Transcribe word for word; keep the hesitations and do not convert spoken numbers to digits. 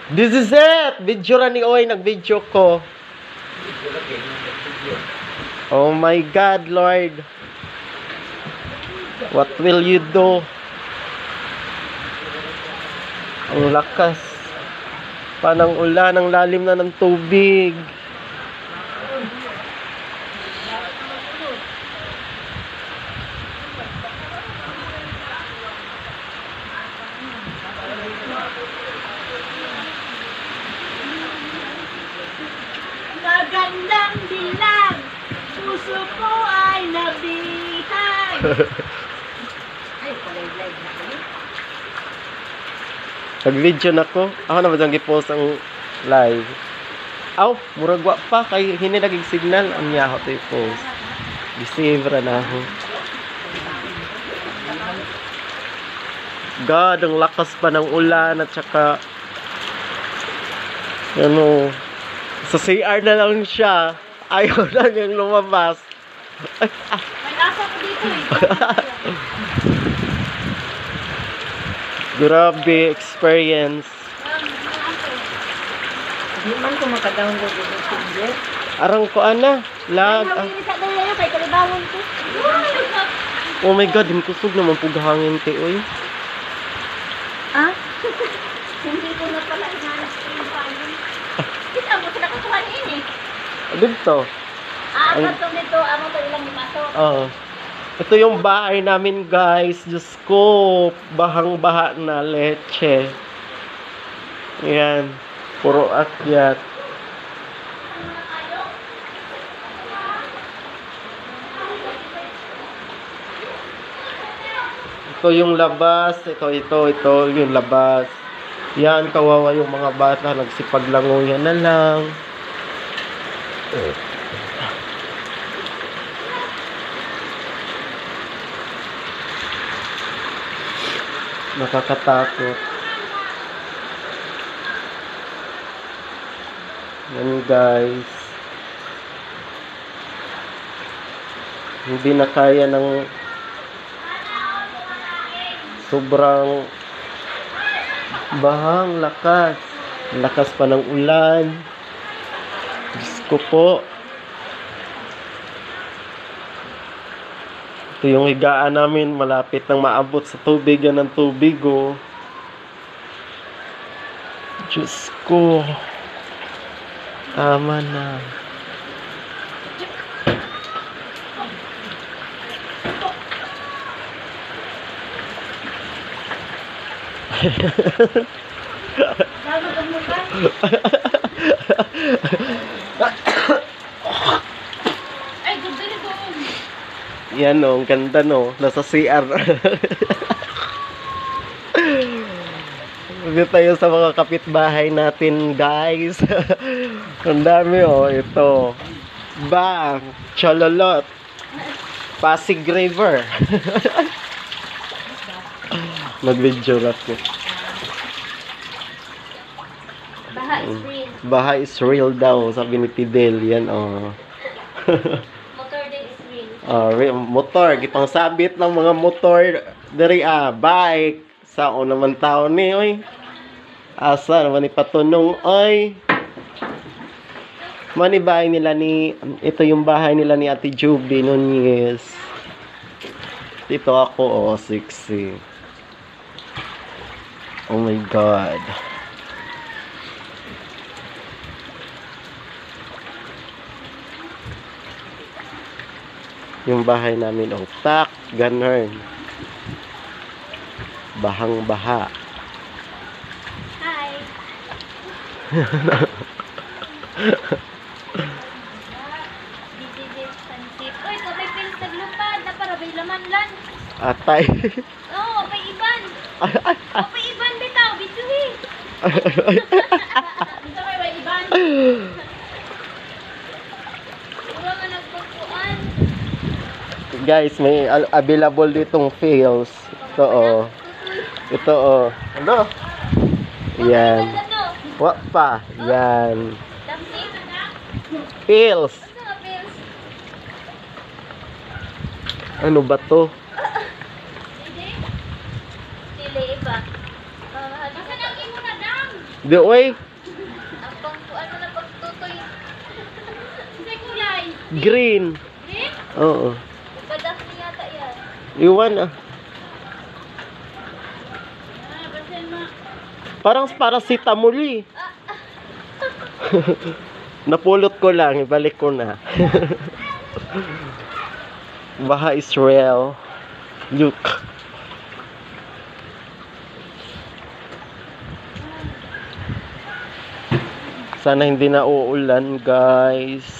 This is it! Video ra ni Oy, nag-video ko. Oh my God, Lord. What will you do? Ang lakas. Panang ulan, ang lalim na ng tubig. Magandang dilag, puso ko ay nabihag. Ay, palay-lay na kami. Nag-video na ko. Ako na ba dyan gipost ang live? Aw, murag wa pa. Kay hindi naging signal. Ang yaho to i-post. Receive ra na ako. God, ang lakas pa ng ulan at saka ano, sa C R na lang siya. Ayaw na niyang lumabas. May asa ko dito eh. Grabe experience. Hindi man ko makadownload yung messenger. Arang ko ana, lag. Ay, Ah. nawili sa dali na kay kalibangon ko. Oh my God, himkusog naman pug hangin ti oy. Ah? Hindi ko na pala inalas ko yung panin. Kita mo sila kukuha niya eh. Dito. Ah, kato nito, amo to ilang ipasok. Oh. Ito yung bahay namin, guys. Diyos ko, bahang-baha na leche. Ayan. Puro akyat. Ito yung labas. Ito, ito, ito yung labas. Yan, kawawa yung mga bata. Nagsipaglanguyan na lang. Nakakatakot. Yan guys. Hindi na kaya ng sobrang bahang lakas. Lakas pa ng ulan. Diyos ko po. Ito yung higaan namin, malapit nang maabot sa tubig, yan ang tubig, oh. Diyos ko. Tama na. Bago ka mo ba? Ay, ganda nito. Yan, oh, ang ganda, no. Nasa C R. Dito tayo sa mga kapitbahay natin, guys. Ang dami, oh. Ito. Bang. Chololot. Pasig River. Nag-video rat ko. Baha is real. Baha is real daw, sabi ni Fidel. Yan, oh. Motor din is real. Ah, re- motor, gipang sabit ng mga motor diri ah, bike sa o naman tao ni oy. Asa naman ni patunong oy. Mani bahay nila ni ito yung bahay nila ni Ate Juby Nunez. Dito ako, oh, sexy. Oh my God. Yung bahay namin, oh, tak, ganun. Bahang-baha. Hi. Bibigit pansip. Uy, kung may pils naglupad na para may laman lang. Atay. Oo, may iban. O, may iban bitaw, bituhi. Bitaw may may iban. Puro nga nagpagpuan. Guys, may al- available ditong fails. Ito, oh. Ito, oh. Ano? Yan. Ano? Wa pa. Yan. Damsik? Pills. Ano nga pils? Ano ba to? Dili? Dili iba. Uh, Basta nang imo na dam. Di, oy. Ang pang, ano na pagtutoy. Hindi kulay. Green. Green? Oo. Badas niya yata yan. Iwan ah. Ah, basin mo. Parang paracetamol eh. Napulot ko lang, ibalik ko na. Baha Israel. Look. Sana hindi na uulan, guys.